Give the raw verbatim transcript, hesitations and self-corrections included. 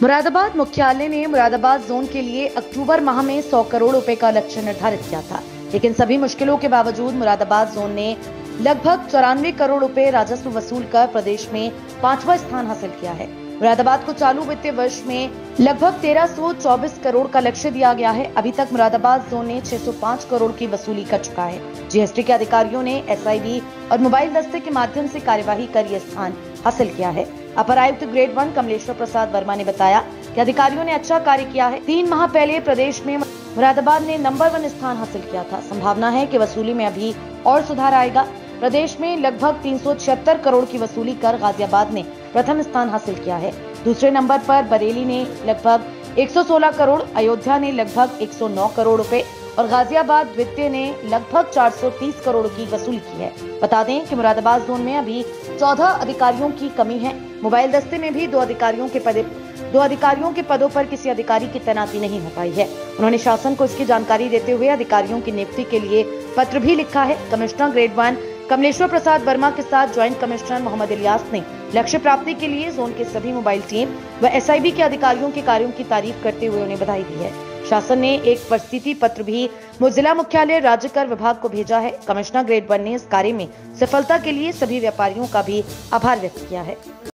मुरादाबाद मुख्यालय ने मुरादाबाद जोन के लिए अक्टूबर माह में सौ करोड़ रुपए का लक्ष्य निर्धारित किया था, लेकिन सभी मुश्किलों के बावजूद मुरादाबाद जोन ने लगभग चौरानवे करोड़ रुपए राजस्व वसूल कर प्रदेश में पांचवा स्थान हासिल किया है। मुरादाबाद को चालू वित्तीय वर्ष में लगभग तेरह सौ चौबीस करोड़ का लक्ष्य दिया गया है। अभी तक मुरादाबाद जोन ने छह सौ पाँच करोड़ की वसूली कर चुका है। जीएसटी के अधिकारियों ने एसआईबी और मोबाइल दस्ते के माध्यम से कार्यवाही कर यह स्थान हासिल किया है। अपर आयुक्त ग्रेड वन कमलेश्वर प्रसाद वर्मा ने बताया कि अधिकारियों ने अच्छा कार्य किया है। तीन माह पहले प्रदेश में मुरादाबाद ने नंबर वन स्थान हासिल किया था। संभावना है कि वसूली में अभी और सुधार आएगा। प्रदेश में लगभग तीन सौ छिहत्तर करोड़ की वसूली कर गाजियाबाद ने प्रथम स्थान हासिल किया है। दूसरे नंबर पर बरेली ने लगभग एक सौ सोलह करोड़, अयोध्या ने लगभग एक सौ नौ करोड़ रुपए और गाजियाबाद द्वितीय ने लगभग चार सौ तीस करोड़ की वसूली की है। बता दें कि मुरादाबाद जोन में अभी चौदह अधिकारियों की कमी है। मोबाइल दस्ते में भी दो अधिकारियों के पद दो अधिकारियों के पदों पर किसी अधिकारी की तैनाती नहीं हो पाई है। उन्होंने शासन को इसकी जानकारी देते हुए अधिकारियों की नियुक्ति के लिए पत्र भी लिखा है। Commissioner grade one Kamleshwar Prasad Verma के साथ ज्वाइंट कमिश्नर मोहम्मद इलियास ने लक्ष्य प्राप्ति के लिए जोन के सभी मोबाइल टीम व एसआईबी के अधिकारियों के कार्यों की तारीफ करते हुए उन्हें बधाई दी है। शासन ने एक प्रस्तुति पत्र भी जिला मुख्यालय राज्य कर विभाग को भेजा है। कमिश्नर ग्रेड वन ने इस कार्य में सफलता के लिए सभी व्यापारियों का भी आभार व्यक्त किया है।